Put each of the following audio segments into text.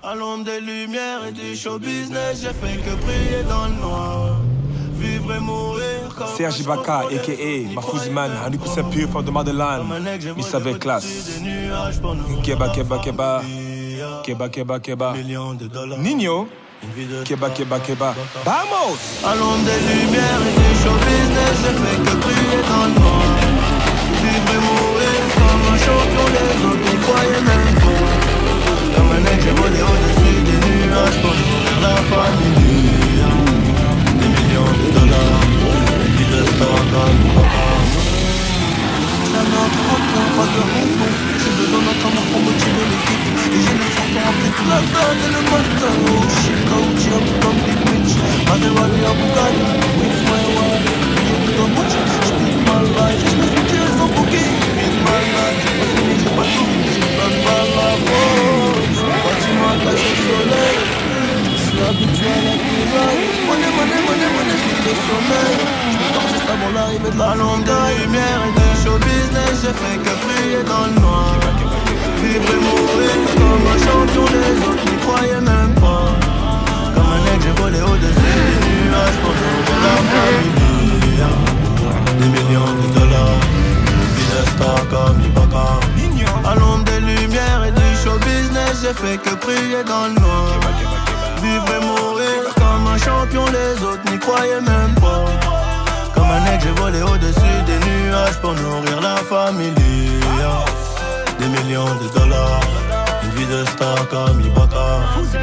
À l'ombre des lumières et du show business, j'ai fait que prier dans le noir. Vivre et mourir comme Serge Ibaka, a.k.a. Mafouziman, un écoussin pur from the motherland. Il savait classe. Keba, keba, keba. Keba, keba, keba. Nino. Keba, keba, keba. Vamos! À l'ombre des lumières et du show business, j'ai fait que prier dans le noir. Vivre et mourir comme un champion, les autres n'y croyaient même pas. Comme un aigle, j'ai volé au-dessus des nuages pour nourrir la famille. Des millions de dollars, une vie de star comme papa. Jamais en 30 points, pas de rond-point. J'ai besoin d'un tambour pour motiver l'équipe. Et j'ai le sang pour remplir la dame et le matin. Oh shit, coach, up comme des bitch. Maserati en Bugatti, with my wife. J'ai tout en bouche, j'pit my life. J'me suis tiré sans bouquet, j'pit my life. J'ai pas fini, j'ai pas tout, j'ai pas de balle à rose. Bâtiment caché au soleil. J'suis habitué à la grisaille. Monnaie, j'quitte le sommeil. J'm'endors juste avant l'arrivée de la l'ombre de lumière et du show business. J'ai fait que prier dans le noir. Vivre et mourir comme un champion, les autres n'y croyaient même pas. Comme un aigle, j'ai volé au-dessus des nuages pour nourrir la famille. Des millions de dollars, une vie de star comme Ibaka. À l'ombre des lumières et du show business, j'ai fait que prier dans le noir. Vivre et mourir comme un champion, les autres n'y croyaient même pas. Comme un aigle, j'ai volé au-dessus des nuages pour nourrir la famille. Des millions de dollars, une vie de star comme Ibaka.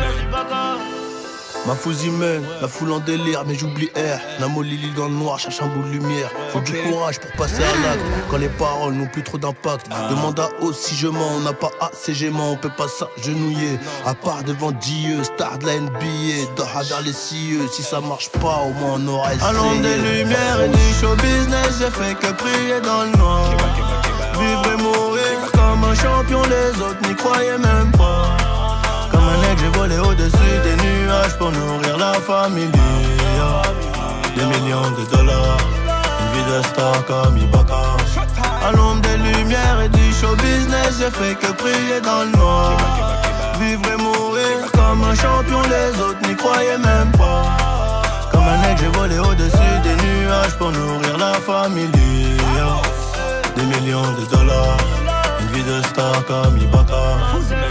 Mafouziman, la foule en délire, mais j'oublie R. Namo Lili dans le noir, cherche un bout de lumière. Faut du courage pour passer à l'acte, quand les paroles n'ont plus trop d'impact. Demande à hausse si je mens, on n'a pas assez gément, on peut pas s'agenouiller. À part devant Dieu, star de la NBA, dehors vers les cieux. Si ça marche pas, au moins on aura essayé. À l'ombre des lumières et du show business, j'ai fait que prier dans le noir. Vivre et mourir comme un champion, les autres n'y croyaient même pas. Comme un aigle, j'ai volé au-dessus des nuages pour nourrir la famille. Des millions de dollars, une vie de star comme Ibaka. À l'ombre des lumières et du show business, j'ai fait que prier dans le noir. Vivre et mourir comme un champion, les autres n'y croyaient même pas. Comme un aigle, j'ai volé au-dessus des nuages pour nourrir la famille. Des millions de dollars, une vie de star comme Ibaka.